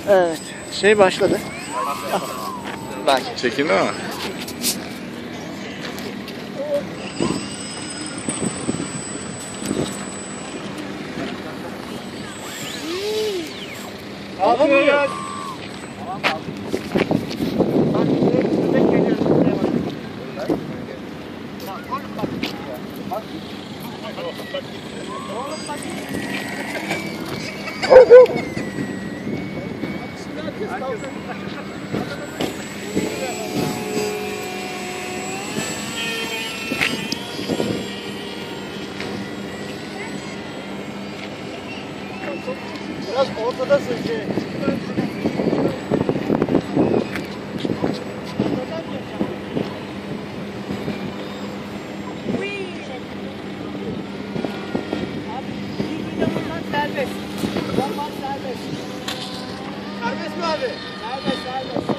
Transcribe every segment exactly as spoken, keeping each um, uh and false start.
Evet. Şey başladı. Bak. Çekildi mi? Aferin. Biraz ortadasın şey. Serbest. Serbest. Serbest mi abi? Serbest, serbest.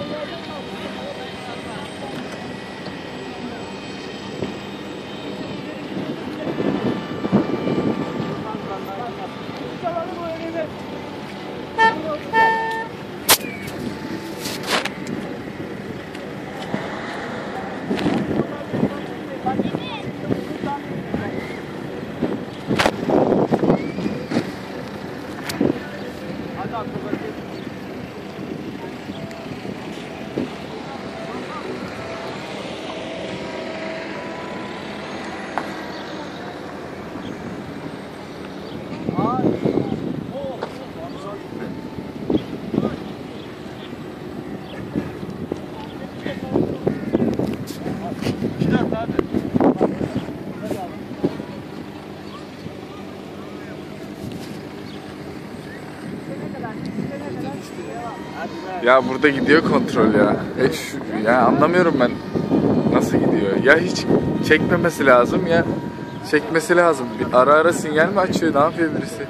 Ya burada gidiyor kontrol ya. Hiç ya anlamıyorum ben nasıl gidiyor. Ya hiç çekmemesi lazım ya çekmesi lazım. Bir ara ara sinyal mi açıyor? Ne yapıyor birisi?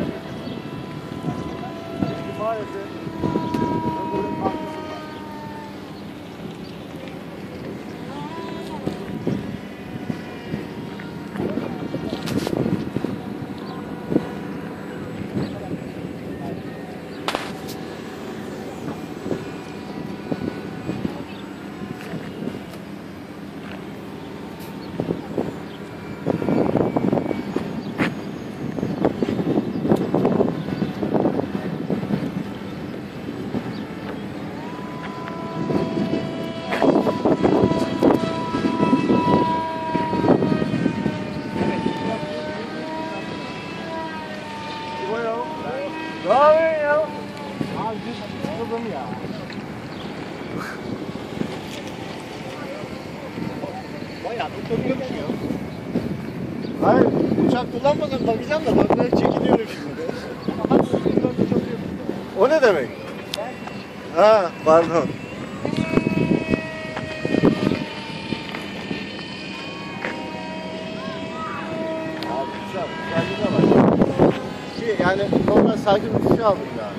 Bayağı da koruyormuş ya. Hayır, uçak kullanmadan bakacağım da bak ben çekiliyorum şimdi. O ne demek? Ha, pardon. Abi güzel, güzelliğine bak. Şey, yani normal sakin bir şey aldım ya.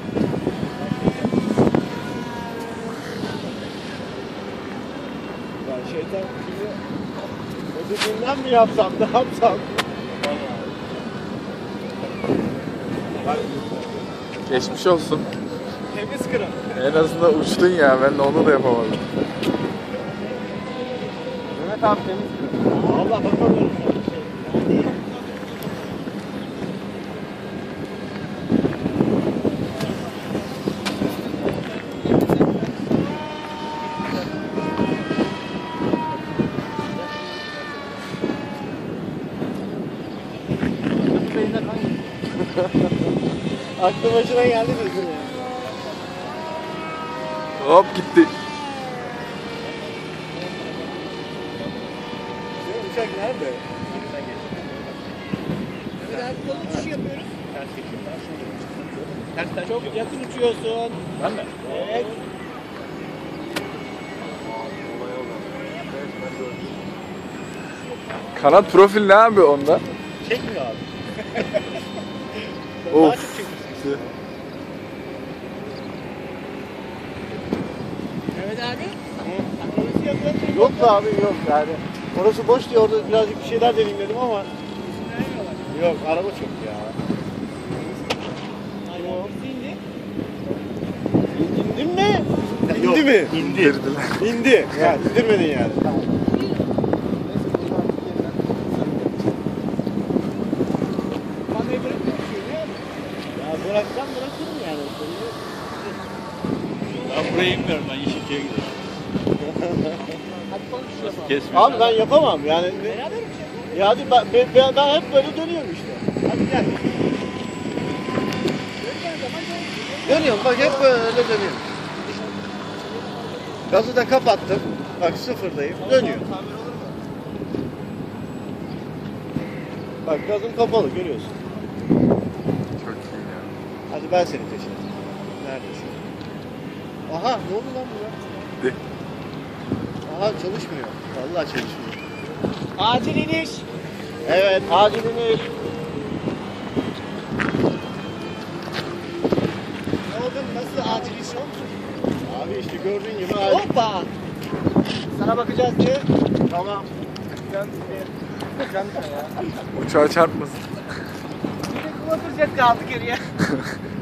Yani şeytan gibi ödülünden mi yapsam, ne yapsam? Geçmiş olsun. Temiz kırım. En azından uçtun ya, ben de onu da yapamadım. Mehmet abi temiz kırım. Allah bakamıyorum. Aklı başına geldi bizim ya. Hop gitti. Senin uçak nerede? Biraz kol uçuşu yapıyoruz. Ters geçiyorum. Ters çok yakın uçuyorsun. Ben mi? Evet. Kanat profil ne abi onda? Çekmiyor abi. Of. Mehmet abi. Hı. Yok be abi yok yani. Orası boş diye orada birazcık bir şeyler deneyim dedim ama. Yok araba çok ya. Yok. İndi mi? İndi. İndirdiler. İndi. Yani indirmedin yani. Tamam. Ya bıraksam bırakırım yani. Ben buraya inmiyorum, ben Yeşilköy'e gidiyorum. Kesme. Abi ben yapamam yani. Ne- Ya hadi ben, ben, ben, ben hep böyle dönüyorum işte. Hadi gel. Dönüyorum bak hep böyle dönüyorum. Gazı da kapattım. Bak sıfırdayım. Dönüyor. Bak gazım kapalı görüyorsun. Çok iyi ya. Hadi ben seni peşine. Neredesin? Aha ne oldu lan bu ya? De. Aha çalışmıyor. Vallahi çalışmıyor. Acil iniş. Evet acil iniş. Ne oldu? Nasıl acil iş oldu? Abi işte gördüğün gibi acil. Hoppa. Sana bakacağız ki. Tamam. Uçağa çarpmasın. Bir de kullanıracak kaldı geriye.